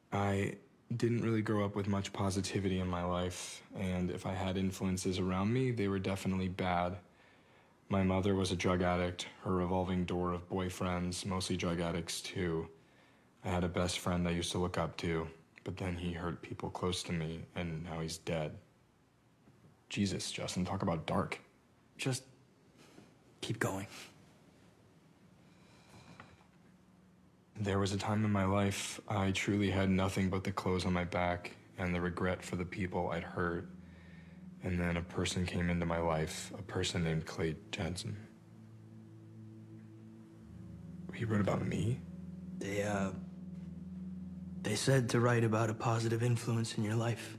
I didn't really grow up with much positivity in my life, and if I had influences around me, they were definitely bad. My mother was a drug addict, her revolving door of boyfriends, mostly drug addicts too. I had a best friend I used to look up to, but then he hurt people close to me, and now he's dead. Jesus, Justin, talk about dark. Just keep going. There was a time in my life I truly had nothing but the clothes on my back and the regret for the people I'd hurt. And then a person came into my life, a person named Clay Jensen. He wrote about me? They said to write about a positive influence in your life.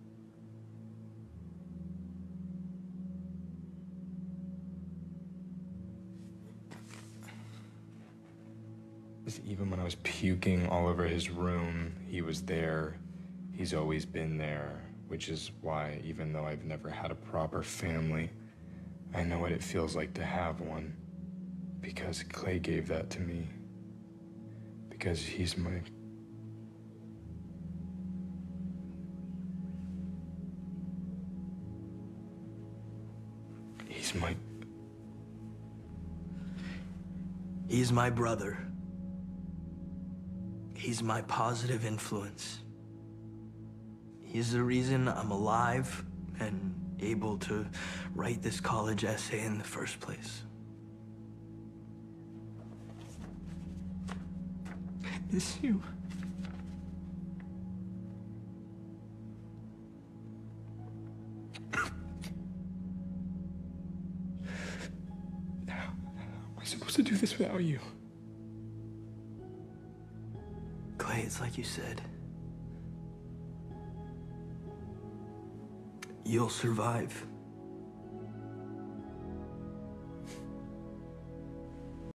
Even when I was puking all over his room, he was there. He's always been there, which is why, even though I've never had a proper family, I know what it feels like to have one. Because Clay gave that to me. Because he's my... He's my brother. He's my positive influence. He's the reason I'm alive and able to write this college essay in the first place. I miss you. How am I supposed to do this without you? Clay, it's like you said. You'll survive.